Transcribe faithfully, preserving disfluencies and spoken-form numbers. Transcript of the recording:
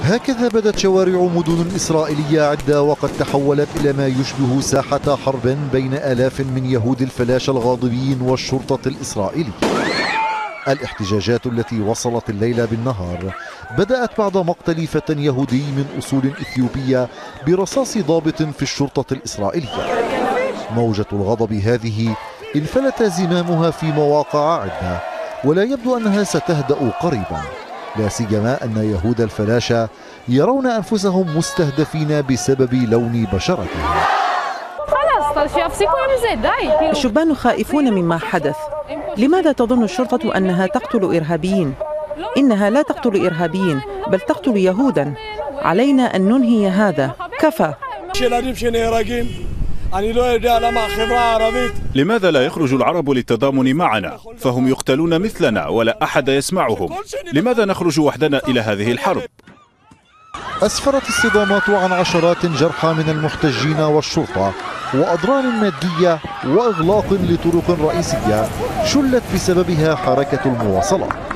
هكذا بدت شوارع مدن إسرائيلية عدة وقد تحولت إلى ما يشبه ساحة حرب بين آلاف من يهود الفلاشة الغاضبين والشرطة الإسرائيلية. الاحتجاجات التي وصلت الليلة بالنهار بدأت بعد مقتل فتى يهودي من أصول إثيوبية برصاص ضابط في الشرطة الإسرائيلية. موجة الغضب هذه انفلت زمامها في مواقع عدة، ولا يبدو أنها ستهدأ قريبا، لا سيما أن يهود الفلاشة يرون أنفسهم مستهدفين بسبب لون بشرتهم. الشبان خائفون مما حدث. لماذا تظن الشرطة أنها تقتل إرهابيين؟ إنها لا تقتل إرهابيين بل تقتل يهودا. علينا أن ننهي هذا. كفى. لماذا لا يخرج العرب للتضامن معنا؟ فهم يقتلون مثلنا ولا أحد يسمعهم. لماذا نخرج وحدنا إلى هذه الحرب؟ أسفرت الصدامات عن عشرات جرحى من المحتجين والشرطة، وأضرار مادية وإغلاق لطرق رئيسية شلت بسببها حركة المواصلات.